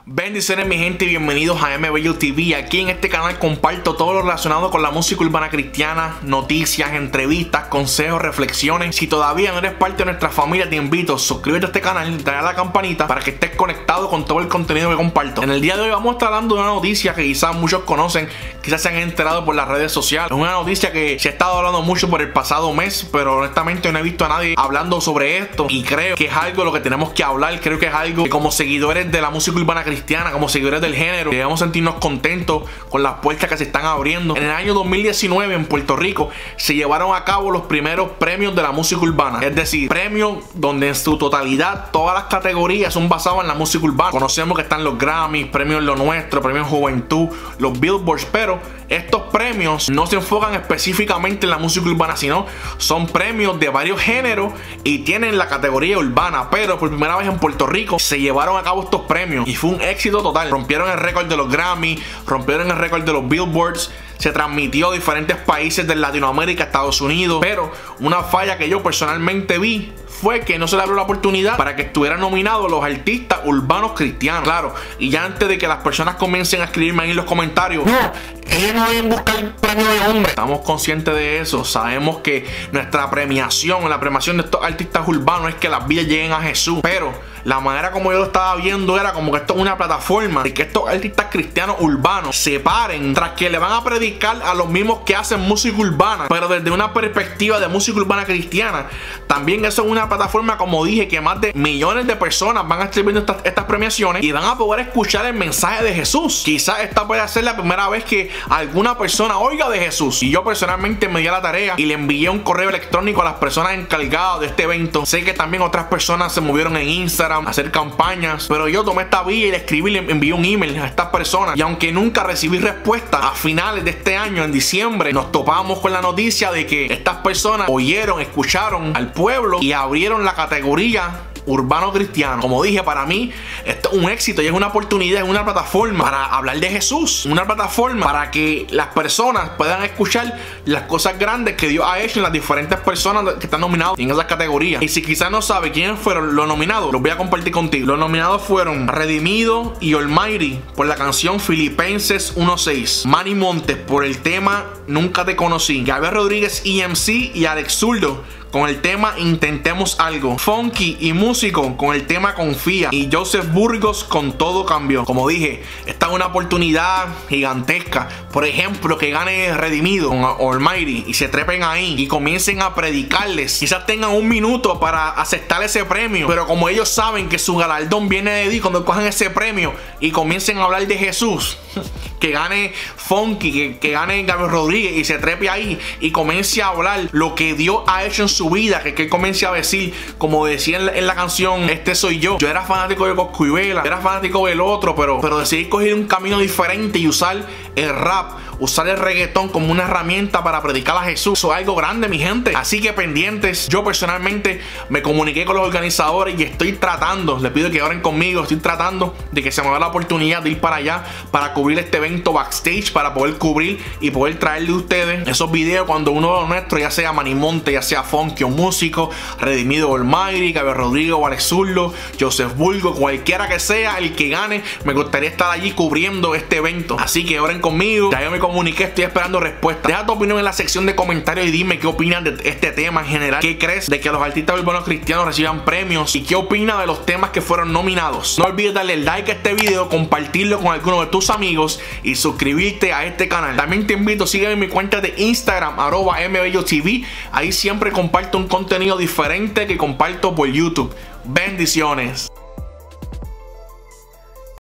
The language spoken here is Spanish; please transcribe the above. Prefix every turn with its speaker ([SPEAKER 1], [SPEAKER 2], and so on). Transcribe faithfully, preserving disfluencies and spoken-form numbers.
[SPEAKER 1] Bendiciones mi gente y bienvenidos a M Bello T V. Aquí en este canal comparto todo lo relacionado con la música urbana cristiana, noticias, entrevistas, consejos, reflexiones. Si todavía no eres parte de nuestra familia, te invito a suscribirte a este canal, dale a la campanita para que estés conectado con todo el contenido que comparto. En el día de hoy vamos a estar hablando de una noticia que quizás muchos conocen, quizás se han enterado por las redes sociales. Es una noticia que se ha estado hablando mucho por el pasado mes, pero honestamente no he visto a nadie hablando sobre esto y creo que es algo de lo que tenemos que hablar. Creo que es algo que como seguidores de la música urbana cristiana, como seguidores del género, debemos sentirnos contentos con las puertas que se están abriendo. En el año dos mil diecinueve en Puerto Rico se llevaron a cabo los primeros premios de la música urbana, es decir, premios donde en su totalidad todas las categorías son basadas en la música urbana. Conocemos que están los Grammys, premios Lo Nuestro, premios Juventud, los Billboards, pero estos premios no se enfocan específicamente en la música urbana, sino son premios de varios géneros y tienen la categoría urbana. Pero por primera vez en Puerto Rico se llevaron a cabo estos premios y fue un éxito total. Rompieron el récord de los Grammy, rompieron el récord de los Billboards. Se transmitió a diferentes países de Latinoamérica, Estados Unidos. Pero una falla que yo personalmente vi fue que no se le abrió la oportunidad para que estuvieran nominados los artistas urbanos cristianos. Claro, y ya antes de que las personas comiencen a escribirme ahí en los comentarios, no, ellos no deben buscar premio de hombre. Estamos conscientes de eso. Sabemos que nuestra premiación, la premiación de estos artistas urbanos es que las vidas lleguen a Jesús. Pero la manera como yo lo estaba viendo era como que esto es una plataforma de que estos artistas cristianos urbanos se paren tras que le van a predicar a los mismos que hacen música urbana, pero desde una perspectiva de música urbana cristiana. También eso es una plataforma, como dije, que más de millones de personas van a estar viendo estas, estas premiaciones y van a poder escuchar el mensaje de Jesús. Quizás esta pueda ser la primera vez que alguna persona oiga de Jesús. Y yo personalmente me di a la tarea y le envié un correo electrónico a las personas encargadas de este evento. Sé que también otras personas se movieron en Instagram a hacer campañas, pero yo tomé esta vía y le escribí, le envié un email a estas personas. Y aunque nunca recibí respuesta, a finales de este año, en diciembre, nos topamos con la noticia de que estas personas oyeron, escucharon al pueblo y abrieron la categoría urbano cristiano. Como dije, para mí esto es un éxito y es una oportunidad, es una plataforma para hablar de Jesús, una plataforma para que las personas puedan escuchar las cosas grandes que Dios ha hecho en las diferentes personas que están nominadas en esas categorías. Y si quizás no sabe quiénes fueron los nominados, los voy a compartir contigo. Los nominados fueron Redimido y Almighty por la canción Filipenses uno seis, Manny Montes por el tema Nunca Te Conocí, Gabriel Rodríguez E M C y Alex Zurdo con el tema Intentemos Algo, Funky y Músico con el tema Confía y Joseph Burgos con Todo Cambió. Como dije, esta es una oportunidad gigantesca. Por ejemplo, que gane Redimido con Almighty y se trepen ahí y comiencen a predicarles. Quizás tengan un minuto para aceptar ese premio, pero como ellos saben que su galardón viene de Dios, cuando cojan ese premio y comiencen a hablar de Jesús, que gane Funky, que, que gane Gabriel Rodríguez y se trepe ahí y comience a hablar lo que Dios ha hecho en su su vida, que, que comience a decir, como decía en la, en la canción Este Soy Yo, yo era fanático de Cosculluela, era fanático del otro, pero, pero decidí coger un camino diferente y usar el rap, usar el reggaetón como una herramienta para predicar a Jesús. Eso es algo grande, mi gente, así que pendientes. Yo personalmente me comuniqué con los organizadores y estoy tratando, les pido que oren conmigo, estoy tratando de que se me dé la oportunidad de ir para allá para cubrir este evento backstage, para poder cubrir y poder traerle a ustedes esos videos cuando uno de los nuestros, ya sea Manny Montes, ya sea Funky o Músico, Redimido o Almighty, Gabriel Rodríguez o Alex Zurdo, Joseph Burgos, cualquiera que sea el que gane, me gustaría estar allí cubriendo este evento. Así que oren conmigo, ya yo me comuniqué, estoy esperando respuesta. Deja tu opinión en la sección de comentarios y dime qué opinas de este tema en general. ¿Qué crees de que los artistas urbanos cristianos reciban premios? ¿Y qué opinas de los temas que fueron nominados? No olvides darle like a este video, compartirlo con alguno de tus amigos y suscribirte a este canal. También te invito, sígueme en mi cuenta de Instagram, arroba mbellotv. Ahí siempre comparto un contenido diferente que comparto por YouTube. Bendiciones.